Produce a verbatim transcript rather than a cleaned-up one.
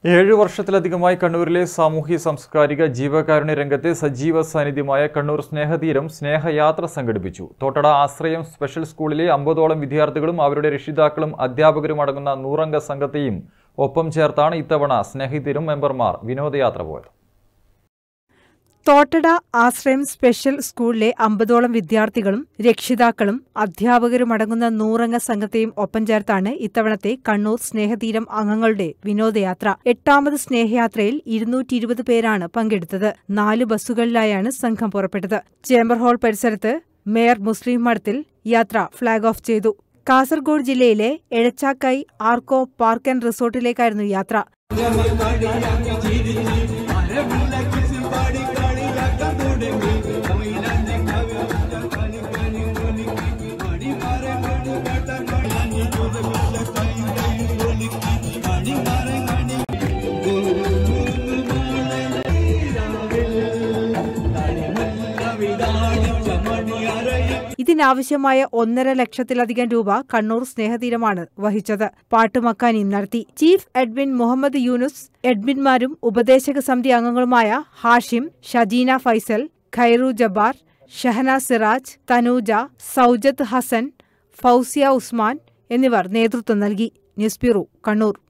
ഏഴു വർഷത്തിലധികമായി കണ്ണൂരിലെ സാമൂഹ്യ സാംസ്കാരിക ജീവകാരുണ്യ രംഗത്തെ സജീവ സാന്നിധ്യമായ കണ്ണൂർ സ്നേഹതീരം സ്നേഹയാത്ര സംഘടിപ്പിച്ചു. തോട്ടട ആശ്രയം സ്പെഷ്യൽ സ്കൂളിലെ അമ്പതോളം വിദ്യാർത്ഥികളും അവരുടെ രക്ഷിതാക്കളും അധ്യാപകരും അടങ്ങുന്ന നൂറംഗ സംഘത്തെയും ഒപ്പം ചേർത്താണ് ഇത്തവണ സ്നേഹതീരം മെമ്പർമാർ വിനോദയാത്ര പോയത്. തോട്ടട ആശ്രയം സ്പെഷ്യൽ സ്കൂളിലെ അമ്പതോളം വിദ്യാർത്ഥികളും രക്ഷിതാക്കളും അധ്യാപകരും അടങ്ങുന്ന നൂറംഗ സംഘത്തെയും ഒപ്പം ചേർത്താണ് ഇത്തവണത്തെ കണ്ണൂർ സ്നേഹതീരം അംഗങ്ങളുടെ വിനോദയാത്ര. എട്ടാമത് സ്നേഹയാത്രയിൽ ഇരുന്നൂറ്റി ഇരുപത് പേരാണ് പങ്കെടുത്തത്. നാല് ബസ്സുകളിലായാണ് സംഘം പുറപ്പെട്ടത്. ചേംബർ ഹാൾ പരിസരത്ത് മേയർ മുസ്ലിം മഠത്തിൽ യാത്ര ഫ്ളാഗ് ഓഫ് ചെയ്തു. കാസർഗോഡ് ജില്ലയിലെ എഴച്ചാക്കായി ആർക്കോ പാർക്ക് ആൻഡ് റിസോർട്ടിലേക്കായിരുന്നു യാത്ര. ഇതിനാവശ്യമായ ഒന്നര ലക്ഷത്തിലധികം രൂപ കണ്ണൂർ സ്നേഹതീരമാണ് വഹിച്ചത്. പാട്ടുമക്കാനിയും നടത്തി. ചീഫ് എഡ്മിൻ മുഹമ്മദ് യൂനുസ്, എഡ്മിന്മാരും ഉപദേശക സമിതി അംഗങ്ങളുമായ ഹാഷിം, ഷജീന ഫൈസൽ, ഖൈറു ജബ്ബാർ, ഷഹന സിറാജ്, തനൂജ, സൗജത്ത് ഹസൻ, ഫൗസിയ ഉസ്മാൻ എന്നിവർ നേതൃത്വം നൽകി. News bureau, Kannur.